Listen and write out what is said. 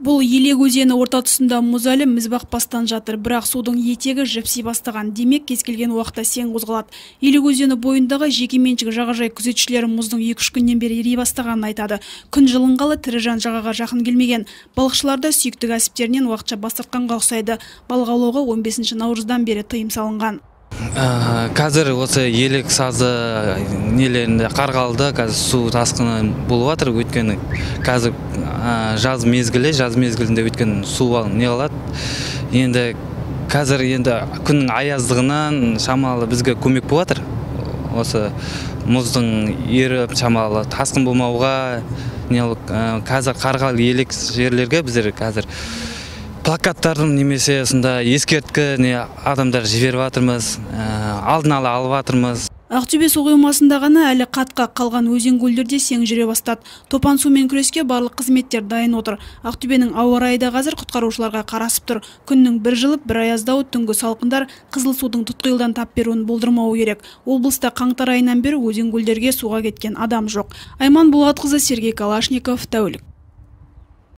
Бұл Елек өзені орта тұсында мұз әлі міз бақпастан жатыр, бірақ судың етегі жіпси бастаған. Демек, кез келген уақытта сең қозғалады. Елек өзені бойындағы жекеменшік жағажай күзетшілері мұздың 2-3 күннен бері ери бастағанын айтады. Күн жылынғалы тірі жан жағаға жақын келмеген. Балықшылар да сүйікті кәсіптерінен уақытша бас тартқанға ұқсайды. Балық аулауға 15 наурыздан бері тыйым салынған. Қазір осы Елек сазы нелерінде қарғалды, қазір су тасқыны болып жатыр. Өйткені қазір жаз мезгілінде өткен су не алады. Енді қазір күннің аяздығынан шамалы бізге көмек болып жатыр. Осы мұздың еріп шамалы тасқын болмауға, қазір қарғалы Елек жерлерге біздер қазір плакаттардың немесе ескерткі адамдар жіберіп жатырмыз, алдын ала алып жатырмыз. Ақтөбе су қоймасында ғана әлі қатқа қалған өзен-көлдерде сең жүре бастады. Топан сумен күреске барлық қызметтер дайын отыр. Ақтөбенің ауа райы да қазір құтқарушыларға қарасып тұр. Күннің бір жылып, бір аяздауы түнгі салқындар қызыл судың тұтқиылдан тап беруін болдырмауы керек. Облыста қаңтар айынан бері өзен-көлдерге суға кеткен адам жоқ. Айман Болатқызы, Сергей Калашников, тәулік.